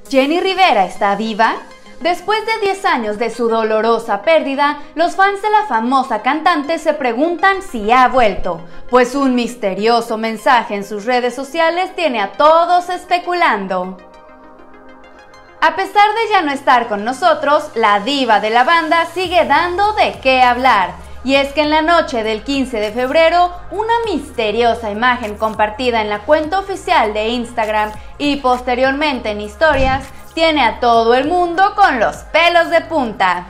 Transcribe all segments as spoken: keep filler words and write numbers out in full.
¿Jenny Rivera está viva? Después de diez años de su dolorosa pérdida, los fans de la famosa cantante se preguntan si ha vuelto, pues un misterioso mensaje en sus redes sociales tiene a todos especulando. A pesar de ya no estar con nosotros, la diva de la banda sigue dando de qué hablar. Y es que en la noche del quince de febrero, una misteriosa imagen compartida en la cuenta oficial de Instagram y posteriormente en historias, tiene a todo el mundo con los pelos de punta.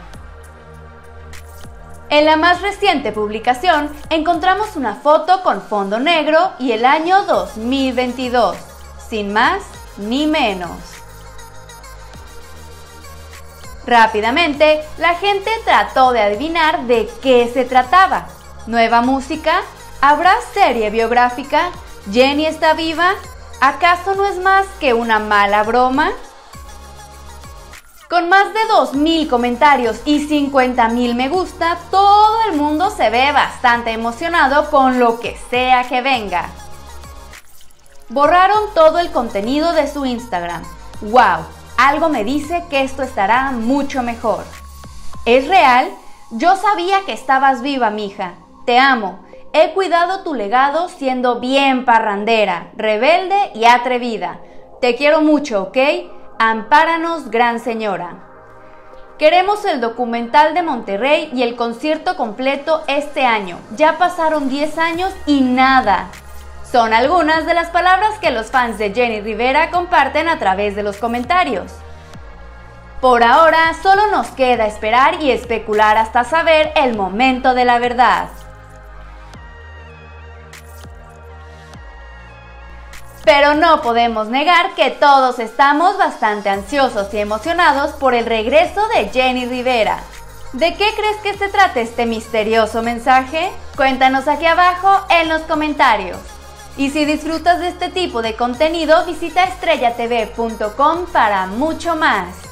En la más reciente publicación, encontramos una foto con fondo negro y el año dos mil veintidós, sin más ni menos. Rápidamente, la gente trató de adivinar de qué se trataba. ¿Nueva música? ¿Habrá serie biográfica? ¿Jenny está viva? ¿Acaso no es más que una mala broma? Con más de dos mil comentarios y cincuenta mil me gusta, todo el mundo se ve bastante emocionado con lo que sea que venga. Borraron todo el contenido de su Instagram. ¡Wow! Algo me dice que esto estará mucho mejor. ¿Es real? Yo sabía que estabas viva, mija. Te amo. He cuidado tu legado siendo bien parrandera, rebelde y atrevida. Te quiero mucho, ¿ok? Ampáranos, gran señora. Queremos el documental de Monterrey y el concierto completo este año. Ya pasaron diez años y nada. Son algunas de las palabras que los fans de Jenny Rivera comparten a través de los comentarios. Por ahora, solo nos queda esperar y especular hasta saber el momento de la verdad. Pero no podemos negar que todos estamos bastante ansiosos y emocionados por el regreso de Jenny Rivera. ¿De qué crees que se trata este misterioso mensaje? Cuéntanos aquí abajo en los comentarios. Y si disfrutas de este tipo de contenido, visita estrella t v punto com para mucho más.